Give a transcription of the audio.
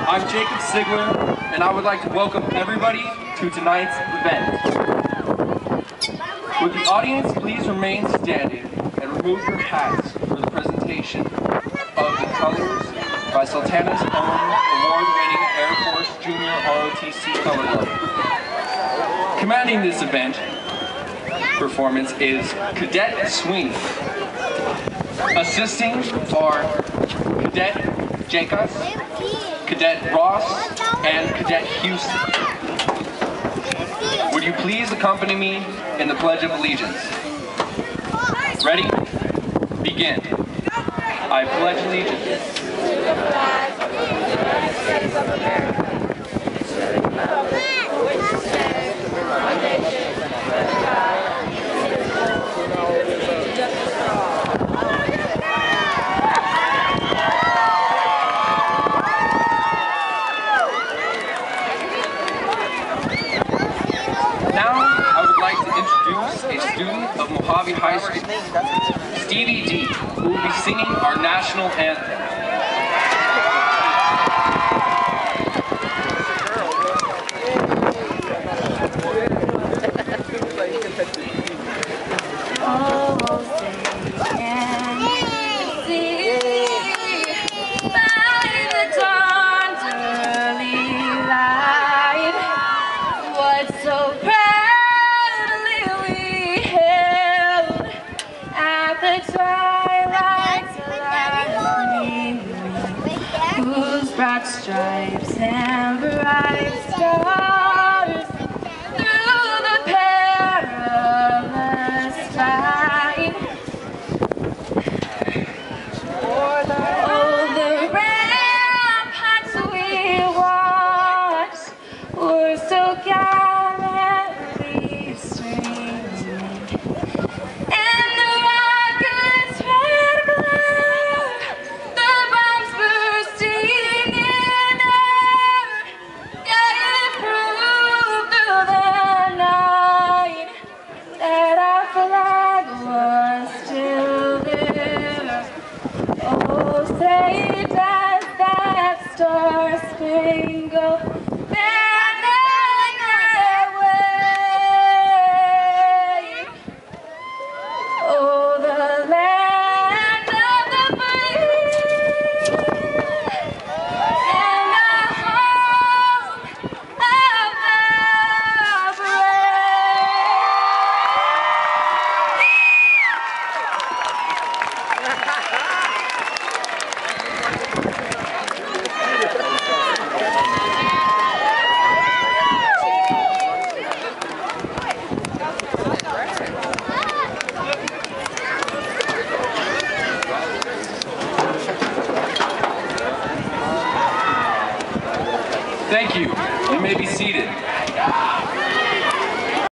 I'm Jacob Sigler, and I would like to welcome everybody to tonight's event. Would the audience please remain standing and remove your hats for the presentation of the colors by Sultana's own award-winning Air Force Junior ROTC Color Guard. Commanding this event performance is Cadet Sweeney. Assisting are Cadet Jacobs, Cadet Ross, and Cadet Houston. Would you please accompany me in the Pledge of Allegiance? Ready? Begin. I pledge allegiance to the flag of the United States of America, to the republic for which it stands, one nation, under God, indivisible, with justice for all. Now, I would like to introduce a student of Mojave High School, Stevie D, who will be singing our national anthem. Bright stripes and bright stars through the perilous fight. Oh, the ramparts we watched were so gallantly streaming, and the rockets red glare, the bombs bursting in air, it proved through the night that our flag was still there. Oh, say does that star-spangled banner wave? Oh, the land of the free and the home of the Thank you. You may be seated.